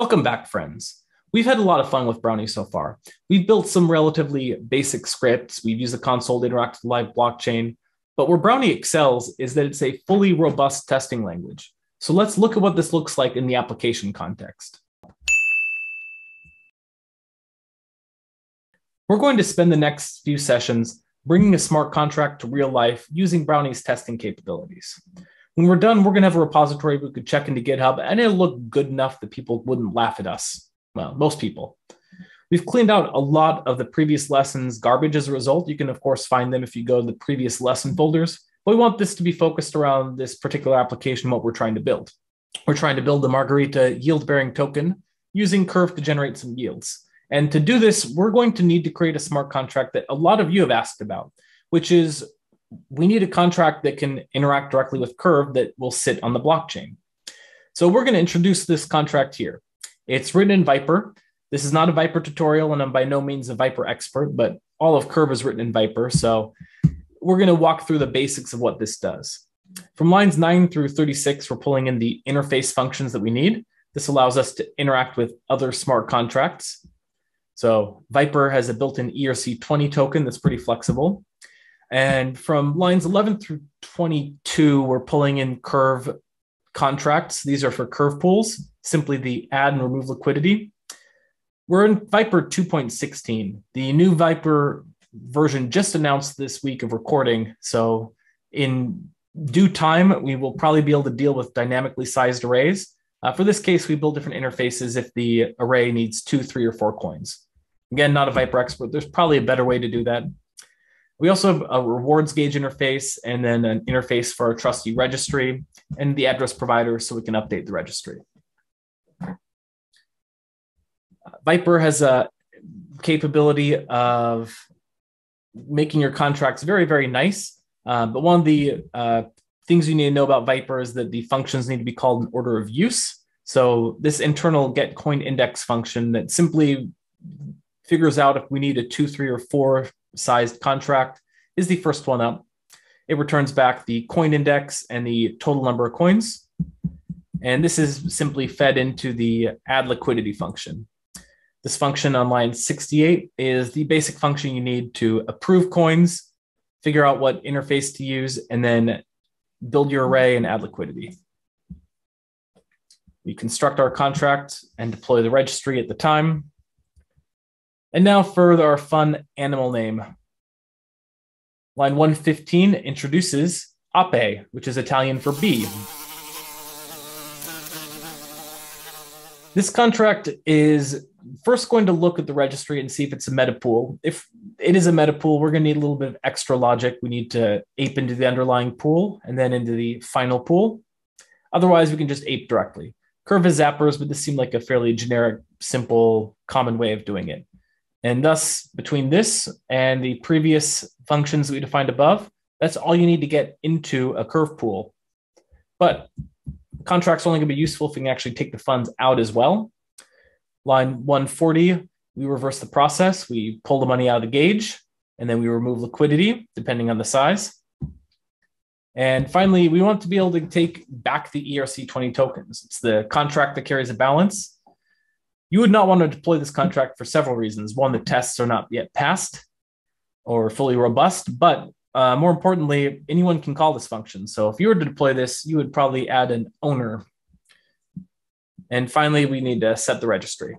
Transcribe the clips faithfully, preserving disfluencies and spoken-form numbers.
Welcome back, friends. We've had a lot of fun with Brownie so far. We've built some relatively basic scripts. We've used the console to interact with the live blockchain. But where Brownie excels is that it's a fully robust testing language. So let's look at what this looks like in the application context. We're going to spend the next few sessions bringing a smart contract to real life using Brownie's testing capabilities. When we're done, we're going to have a repository we could check into GitHub, and it'll look good enough that people wouldn't laugh at us. Well, most people. We've cleaned out a lot of the previous lessons garbage as a result. You can, of course, find them if you go to the previous lesson folders. But we want this to be focused around this particular application, what we're trying to build. We're trying to build the margarita yield-bearing token using Curve to generate some yields. And to do this, we're going to need to create a smart contract that a lot of you have asked about, which is we need a contract that can interact directly with Curve that will sit on the blockchain. So we're going to introduce this contract here. It's written in Vyper. This is not a Vyper tutorial, and I'm by no means a Vyper expert, but all of Curve is written in Vyper. So we're going to walk through the basics of what this does. From lines nine through thirty-six, we're pulling in the interface functions that we need. This allows us to interact with other smart contracts. So Vyper has a built-in E R C twenty token that's pretty flexible. And from lines eleven through twenty-two, we're pulling in Curve contracts. These are for Curve pools, simply the add and remove liquidity. We're in Vyper two point sixteen. The new Vyper version just announced this week of recording. So in due time, we will probably be able to deal with dynamically sized arrays. Uh, for this case, we build different interfaces if the array needs two, three, or four coins. Again, not a Vyper expert. There's probably a better way to do that. We also have a rewards gauge interface and then an interface for our trusty registry and the address provider so we can update the registry. Uh, Vyper has a capability of making your contracts very, very nice. Uh, but one of the uh, things you need to know about Vyper is that the functions need to be called in order of use. So this internal get coin index function that simply figures out if we need a two, three, or four sized contract is the first one up. It returns back the coin index and the total number of coins. And this is simply fed into the add liquidity function. This function on line sixty-eight is the basic function you need to approve coins, figure out what interface to use, and then build your array and add liquidity. We construct our contract and deploy the registry at the time. And now for our fun animal name. Line one fifteen introduces ape, which is Italian for bee. This contract is first going to look at the registry and see if it's a meta pool. If it is a meta pool, we're going to need a little bit of extra logic. We need to ape into the underlying pool and then into the final pool. Otherwise, we can just ape directly. Curve has zappers, but this seemed like a fairly generic, simple, common way of doing it. And thus, between this and the previous functions that we defined above, that's all you need to get into a Curve pool. But contract's only going to be useful if we can actually take the funds out as well. Line one forty, we reverse the process. We pull the money out of the gauge, and then we remove liquidity, depending on the size. And finally, we want to be able to take back the E R C twenty tokens. It's the contract that carries a balance. You would not want to deploy this contract for several reasons. One, the tests are not yet passed or fully robust, but uh, more importantly, anyone can call this function. So if you were to deploy this, you would probably add an owner. And finally, we need to set the registry.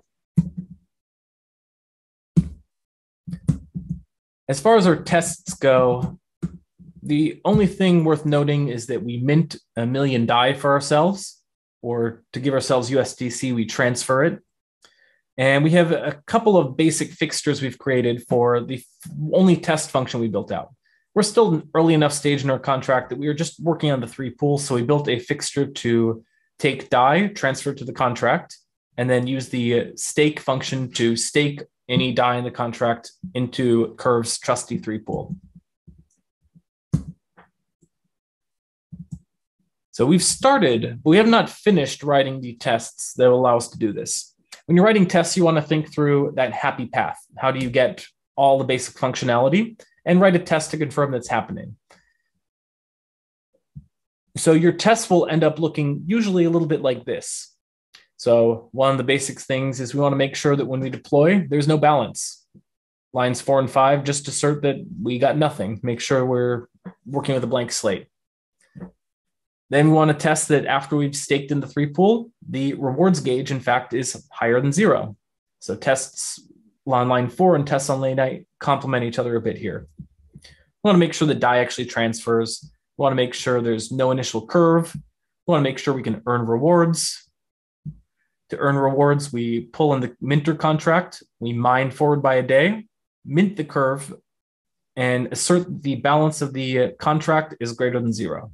As far as our tests go, the only thing worth noting is that we mint a million DAI for ourselves, or to give ourselves U S D C, we transfer it. And we have a couple of basic fixtures we've created for the only test function we built out. We're still an early enough stage in our contract that we were just working on the three pools. So we built a fixture to take DAI, transfer to the contract, and then use the stake function to stake any DAI in the contract into Curve's trusty three pool. So we've started, but we have not finished writing the tests that will allow us to do this. When you're writing tests, you want to think through that happy path. How do you get all the basic functionality and write a test to confirm that's happening? So your tests will end up looking usually a little bit like this. So one of the basic things is we want to make sure that when we deploy, there's no balance. Lines four and five, just assert that we got nothing. Make sure we're working with a blank slate. Then we want to test that after we've staked in the three pool, the rewards gauge, in fact, is higher than zero. So tests on line four and tests on line eight complement each other a bit here. We want to make sure the die actually transfers. We want to make sure there's no initial curve. We want to make sure we can earn rewards. To earn rewards, we pull in the minter contract. We mine forward by a day, mint the curve, and assert the balance of the contract is greater than zero.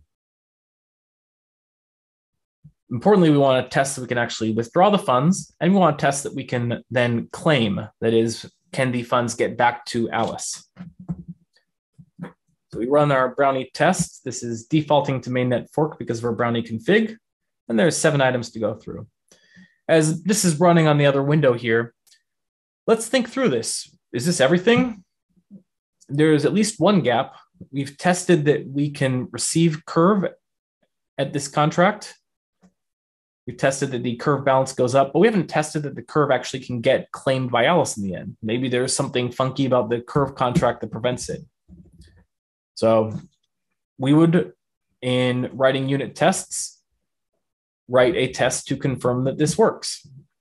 Importantly, we want to test that we can actually withdraw the funds, and we want to test that we can then claim, that is, can the funds get back to Alice? So we run our Brownie test. This is defaulting to mainnet fork because of our Brownie config, and there's seven items to go through. As this is running on the other window here, let's think through this. Is this everything? There's at least one gap. We've tested that we can receive curve at this contract. We've tested that the curve balance goes up, but we haven't tested that the curve actually can get claimed by Alice in the end. Maybe there's something funky about the curve contract that prevents it. So we would, in writing unit tests, write a test to confirm that this works.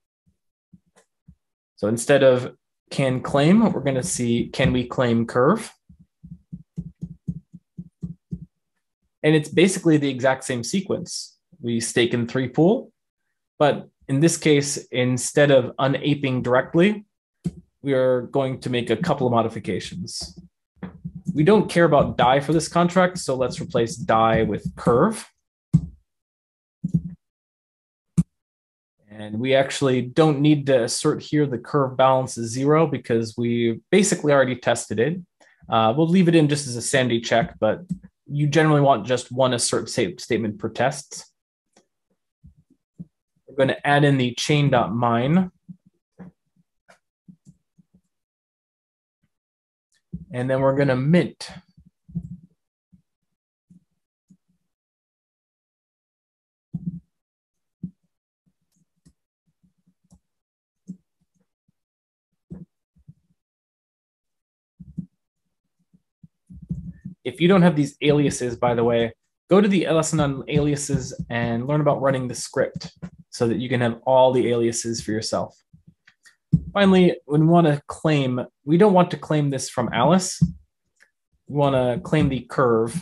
So instead of can claim, we're going to see can we claim curve. And it's basically the exact same sequence. We stake in three pool. But in this case, instead of unaping directly, we are going to make a couple of modifications. We don't care about die for this contract, so let's replace die with curve. And we actually don't need to assert here the curve balance is zero because we basically already tested it. Uh, we'll leave it in just as a sanity check, but you generally want just one assert statement per test. We're going to add in the chain.mine. And then we're going to mint. If you don't have these aliases, by the way, go to the lesson on aliases and learn about running the script so that you can have all the aliases for yourself. Finally, when we want to claim, we don't want to claim this from Alice. We want to claim the curve.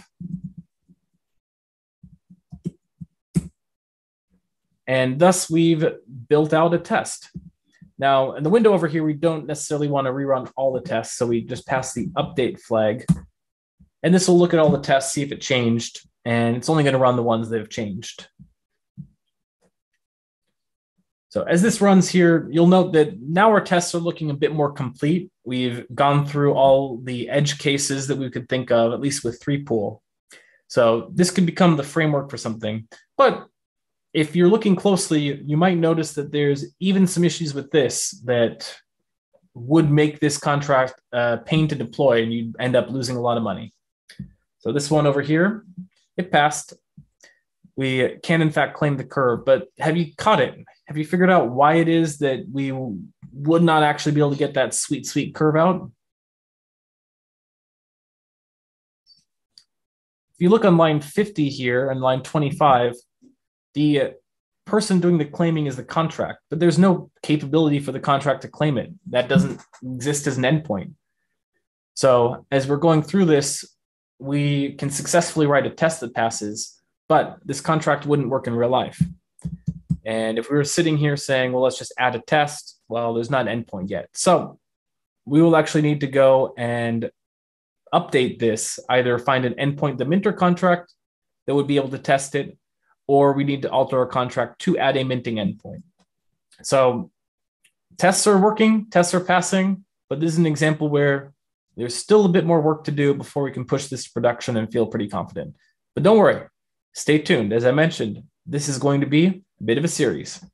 And thus we've built out a test. Now, in the window over here, we don't necessarily want to rerun all the tests, so we just pass the update flag. And this will look at all the tests, see if it changed, and it's only going to run the ones that have changed. So as this runs here, you'll note that now our tests are looking a bit more complete. We've gone through all the edge cases that we could think of, at least with three pool. So this could become the framework for something. But if you're looking closely, you might notice that there's even some issues with this that would make this contract uh, pain to deploy, and you'd end up losing a lot of money. So this one over here, it passed. We can, in fact, claim the curve, but have you caught it? Have you figured out why it is that we would not actually be able to get that sweet, sweet curve out? If you look on line fifty here and line twenty-five, the person doing the claiming is the contract, but there's no capability for the contract to claim it. That doesn't exist as an endpoint. So as we're going through this, we can successfully write a test that passes, but this contract wouldn't work in real life. And if we were sitting here saying, well, let's just add a test, well, there's not an endpoint yet. So we will actually need to go and update this, either find an endpoint, the minter contract that would be able to test it, or we need to alter our contract to add a minting endpoint. So tests are working, tests are passing, but this is an example where there's still a bit more work to do before we can push this to production and feel pretty confident. But don't worry, stay tuned. As I mentioned, this is going to be a bit of a series.